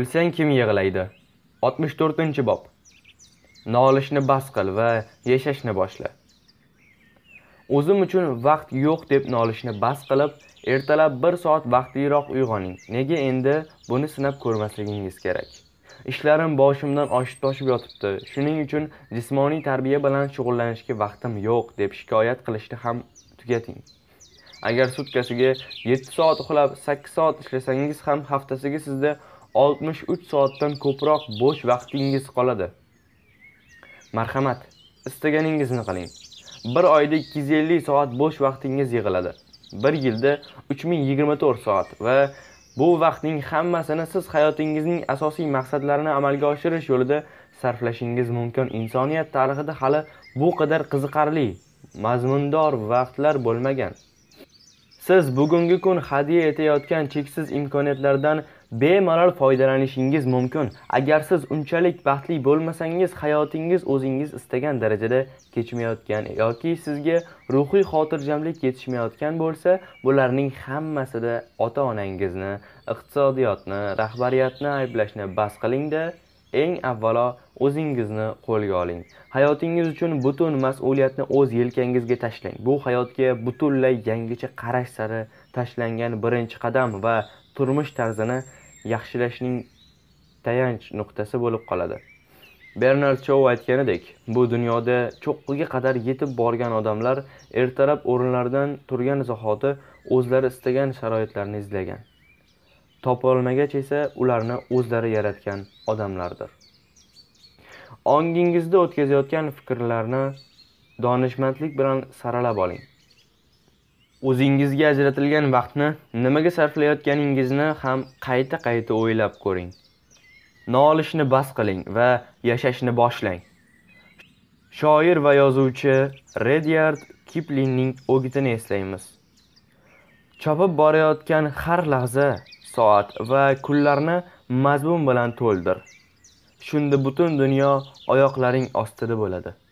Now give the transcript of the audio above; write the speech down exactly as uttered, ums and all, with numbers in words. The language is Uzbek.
O'lsang kim yig'laydi? oltmish to'rtinchi bob. Nolishni bas qil va yashashni boshla. O'zim uchun vaqt yo'q deb nolishni bas qilib, ertalab bir soat vaqtliroq uyg'oning. Nega endi buni sinab ko'rmasligingiz kerak? Ishlarim boshimdan oshib-toshib yotibdi. Shuning uchun jismoniy tarbiya bilan shug'ullanishga vaqtim yo'q deb shikoyat qilishni ham tugating. Agar sutkasiga yetti soat uxlab, sakkiz soat ishlasangiz ham haftasiga sizda oltmish uch soatdan ko'proq bo'sh vaqtingiz qoladi. Marhamat, istaganingizni qiling. Bir oyda ikki yuz ellik soat bo'sh vaqtingiz yig'iladi. Bir yilda uch ming yigirma to'rt soat va bu vaqtning hammasini siz hayotingizning asosiy maqsadlarini amalga oshirish yo'lida sarflashingiz mumkin. Insoniyat tarixida hali bu qadar qiziqarli, mazmundor vaqtlar bo'lmagan. Siz bugungi kun hadya etayotgan cheksiz imkoniyatlardan bemalol foydalanishingiz mumkin. Agar siz unchalik baxtli bo'lmasangiz, hayotingiz o'zingiz istagan darajada kechmayotgan yoki sizga ruhiy xotirjamlik yetishmayotgan bo'lsa, bularning hammasida ota-onangizni, iqtisodiyotni, rahbariyatni ayblashni bas qiling-da, eng avvalo o'zingizni qo'lga oling. Hayotingiz uchun butun mas'uliyatni o'z yelkangizga tashlang. Bu hayotga butunlay yangicha qarash sari tashlangan birinchi qadam va turmush tarzini yaxshilashning tayanch nuqtasi bo'lib qoladi. Bernard Shaw aytganidek, bu dunyoda cho'qqiga qadar yetib borgan odamlar ertalab o'rinlaridan turgan zahoti o'zlari istagan sharoitlarni izlagan. Topolmagach esa ularni o'zlari yaratgan odamlardir. Ongingizda o'tkazayotgan fikrlarni donishmandlik bilan saralab oling. O'zingizga ajratilgan vaqtni nimaga sarflayotganingizni ham qayta-qayta o'ylab ko'ring. Nolishni bas qiling va yashashni boshlang. Shoir va yozuvchi Rudyard Kiplingning o'gitini eslaymiz. Chopib borayotgan har lahza, soat va kunlarni mazmun bilan to'ldir. Shunda butun dunyo oyoqlaring ostida bo'ladi.